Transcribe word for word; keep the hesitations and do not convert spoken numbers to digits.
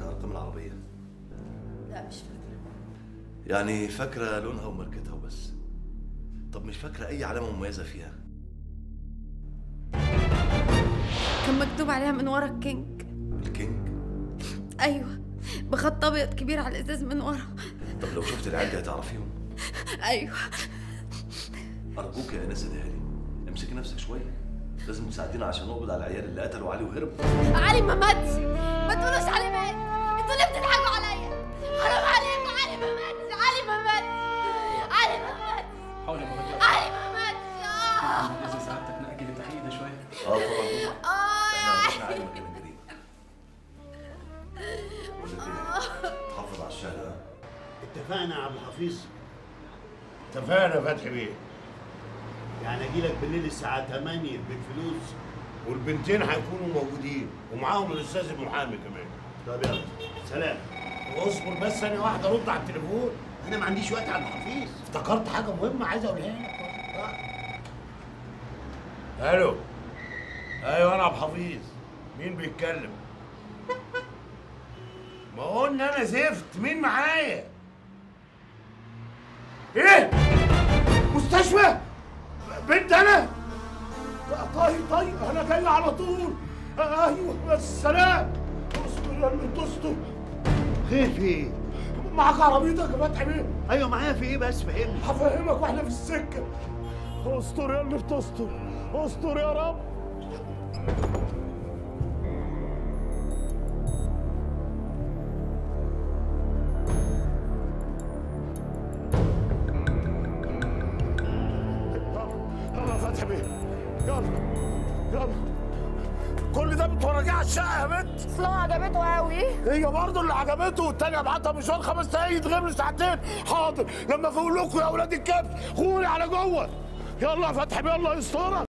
ارقام العربيه؟ لا مش فاكره. يعني فاكره لونها وماركتها وبس؟ طب مش فاكره اي علامه مميزه فيها؟ كان مكتوب عليها من ورا الكينج. الكينج؟ ايوه، بخط ابيض كبير على الازاز من ورا. طب لو شفت العيال دي هتعرفيهم؟ ايوه. ارجوك يا انسه هاني، امسكي نفسك شويه، لازم تساعدينا عشان نقبض على العيال اللي قتلوا علي وهربوا. علي ما ماتش، ما تقولوش علي مات، انتوا ليه بتضحكوا عليا؟ حرام عليكم، علي ما ماتش، علي ما ماتش، علي ما ماتش. حاول يا مغني. علي ما ماتش. اه اذا سعادتك نأجل التحقيق ده شويه. اه طبعا. اه احنا رحنا على مكان الجريمه. بقول لك ايه، تحافظ على الشهاده. ها؟ اتفقنا يا عبد الحفيظ؟ اتفقنا يا فتحي بيه. يعني اجي لك بالليل الساعه تمانية بالفلوس، والبنتين هيكونوا موجودين ومعاهم الاستاذ المحامي كمان. طب يلا سلام. واصبر بس ثانيه واحده ارد على التليفون. انا ما عنديش وقت يا عبد الحفيظ. افتكرت حاجه مهمه عايز اقولها لك. الو. ايوه انا عبد الحفيظ. مين بيتكلم؟ ما قلنا انا زفت. مين معايا؟ ايه؟ مستشفى؟ بنت انا؟ طيب طيب انا جاي على طول. ايوه بس سلام. استر يا اللي تستر. خير في ايه؟ معاك عربيتك يا فتحي بيه؟ ايوه معايا في ايه بس فهمني. هفهمك واحنا في السكه. استر يا اللي بتستر. استر يا رب. يلا يا فتحي بيه، يلا يلا. كل ده بتورجيه على الشقه يا بنت؟ اصل هو عجبته قوي. هي برضه اللي عجبته، والتانية بعتها مشوار خمس دقايق يتغيب له ساعتين. حاضر، لما اقول لكم يا اولاد الكبد خوني على جوه. يلا يا فتحي بيه، الله يسترك.